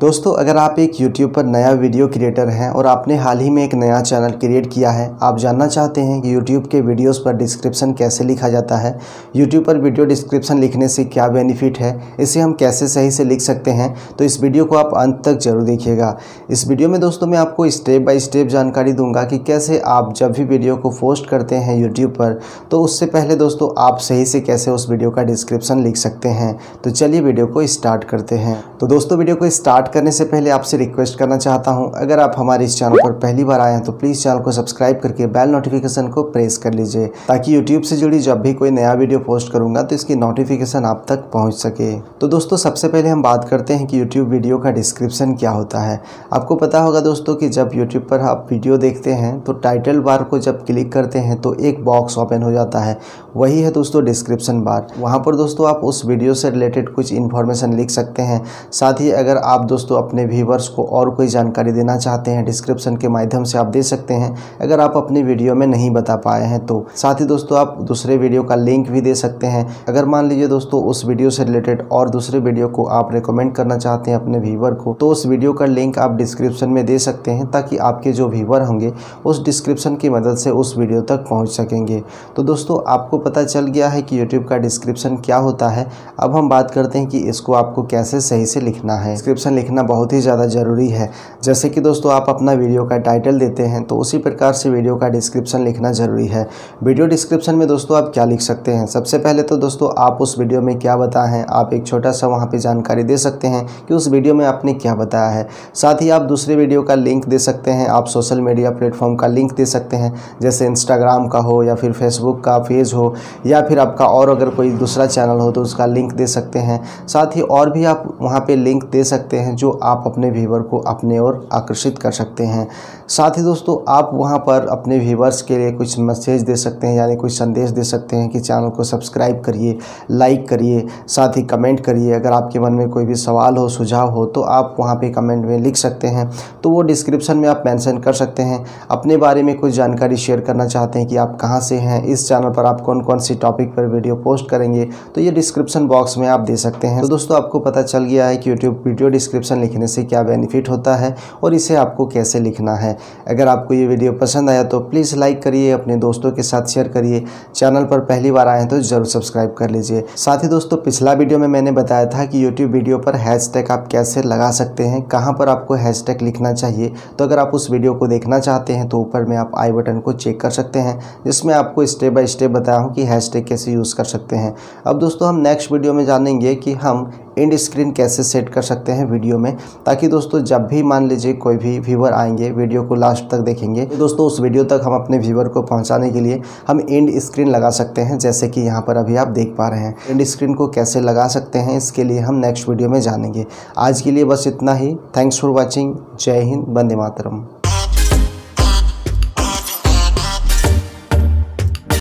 दोस्तों, अगर आप एक YouTube पर नया वीडियो क्रिएटर हैं और आपने हाल ही में एक नया चैनल क्रिएट किया है, आप जानना चाहते हैं कि YouTube के वीडियोस पर डिस्क्रिप्शन कैसे लिखा जाता है, YouTube पर वीडियो डिस्क्रिप्शन लिखने से क्या बेनिफिट है, इसे हम कैसे सही से लिख सकते हैं, तो इस वीडियो को आप अंत तक जरूर देखिएगा। इस वीडियो में दोस्तों मैं आपको स्टेप बाय स्टेप जानकारी दूंगा कि कैसे आप जब भी वीडियो को पोस्ट करते हैं YouTube पर, तो उससे पहले दोस्तों आप सही से कैसे उस वीडियो का डिस्क्रिप्शन लिख सकते हैं। तो चलिए वीडियो को स्टार्ट करते हैं। तो दोस्तों वीडियो को स्टार्ट करने से पहले आपसे रिक्वेस्ट करना चाहता हूं, अगर आप हमारे इस चैनल पर पहली बार आए हैं तो प्लीज़ चैनल को सब्सक्राइब करके बेल नोटिफिकेशन को प्रेस कर लीजिए, ताकि यूट्यूब से जुड़ी जब भी कोई नया वीडियो पोस्ट करूंगा तो इसकी नोटिफिकेशन आप तक पहुंच सके। तो दोस्तों सबसे पहले हम बात करते हैं कि यूट्यूब वीडियो का डिस्क्रिप्शन क्या होता है। आपको पता होगा दोस्तों कि जब यूट्यूब पर आप वीडियो देखते हैं तो टाइटल बार को जब क्लिक करते हैं तो एक बॉक्स ओपन हो जाता है, वही है दोस्तों डिस्क्रिप्शन बार। वहाँ पर दोस्तों आप उस वीडियो से रिलेटेड कुछ इन्फॉर्मेशन लिख सकते हैं। साथ ही अगर आप दोस्तों अपने व्यूवर्स को और कोई जानकारी देना चाहते हैं, डिस्क्रिप्शन के माध्यम से आप दे सकते हैं, अगर आप अपनी वीडियो में नहीं बता पाए हैं तो। साथ ही दोस्तों आप दूसरे वीडियो का लिंक भी दे सकते हैं। अगर मान लीजिए दोस्तों उस वीडियो से रिलेटेड और दूसरे वीडियो को आप रिकमेंड करना चाहते हैं अपने व्यूवर को, तो उस वीडियो का लिंक आप डिस्क्रिप्शन में दे सकते हैं, ताकि आपके जो व्यूवर होंगे उस डिस्क्रिप्शन की मदद से उस वीडियो तक पहुँच सकेंगे। तो दोस्तों आपको पता चल गया है कि यूट्यूब का डिस्क्रिप्शन क्या होता है। अब हम बात करते हैं कि इसको आपको कैसे सही से लिखना है। डिस्क्रिप्शन लिखना बहुत ही ज़्यादा ज़रूरी है। जैसे कि दोस्तों आप अपना वीडियो का टाइटल देते हैं तो उसी प्रकार से वीडियो का डिस्क्रिप्शन लिखना ज़रूरी है। वीडियो डिस्क्रिप्शन में दोस्तों आप क्या लिख सकते हैं, सबसे पहले तो दोस्तों आप उस वीडियो में क्या बताए हैं, आप एक छोटा सा वहाँ पे जानकारी दे सकते हैं कि उस वीडियो में आपने क्या बताया है। साथ ही आप दूसरे वीडियो का लिंक दे सकते हैं, आप सोशल मीडिया प्लेटफॉर्म का लिंक दे सकते हैं, जैसे इंस्टाग्राम का हो या फिर फेसबुक का पेज हो, या फिर आपका और अगर कोई दूसरा चैनल हो तो उसका लिंक दे सकते हैं। साथ ही और भी आप वहाँ पे लिंक दे सकते हैं जो आप अपने व्यूवर को अपने ओर आकर्षित कर सकते हैं। साथ ही दोस्तों आप वहाँ पर अपने व्यूवर्स के लिए कुछ मैसेज दे सकते हैं, यानी कुछ संदेश दे सकते हैं कि चैनल को सब्सक्राइब करिए, लाइक करिए, साथ ही कमेंट करिए। अगर आपके मन में कोई भी सवाल हो, सुझाव हो, तो आप वहाँ पे कमेंट में लिख सकते हैं, तो वो डिस्क्रिप्शन में आप मेंशन कर सकते हैं। अपने बारे में कुछ जानकारी शेयर करना चाहते हैं कि आप कहाँ से हैं, इस चैनल पर आप कौन कौन सी टॉपिक पर वीडियो पोस्ट करेंगे, तो ये डिस्क्रिप्शन बॉक्स में आप दे सकते हैं। तो दोस्तों आपको पता चल गया है कि यूट्यूब वीडियो डिस्क्रिप्शन लिखने से क्या बेनिफिट होता है और इसे आपको कैसे लिखना है। अगर आपको ये वीडियो पसंद आया तो प्लीज़ लाइक करिए, अपने दोस्तों के साथ शेयर करिए। चैनल पर पहली बार आए हैं तो ज़रूर सब्सक्राइब कर लीजिए। साथ ही दोस्तों पिछला वीडियो में मैंने बताया था कि यूट्यूब वीडियो पर हैशटैग आप कैसे लगा सकते हैं, कहाँ पर आपको हैशटैग लिखना चाहिए। तो अगर आप उस वीडियो को देखना चाहते हैं तो ऊपर में आप आई बटन को चेक कर सकते हैं, जिसमें आपको स्टेप बाय स्टेप बताया हूँ कि हैशटैग कैसे यूज़ कर सकते हैं। अब दोस्तों हम नेक्स्ट वीडियो में जानेंगे कि हम एंड स्क्रीन कैसे सेट कर सकते हैं वीडियो में, ताकि दोस्तों जब भी मान लीजिए कोई भी व्यूवर आएंगे, वीडियो को लास्ट तक देखेंगे, तो दोस्तों उस वीडियो तक हम अपने व्यूवर को पहुंचाने के लिए हम एंड स्क्रीन लगा सकते हैं, जैसे कि यहाँ पर अभी आप देख पा रहे हैं। एंड स्क्रीन को कैसे लगा सकते हैं इसके लिए हम नेक्स्ट वीडियो में जानेंगे। आज के लिए बस इतना ही। Thanks for watching. जय हिंद, वंदे मातरम।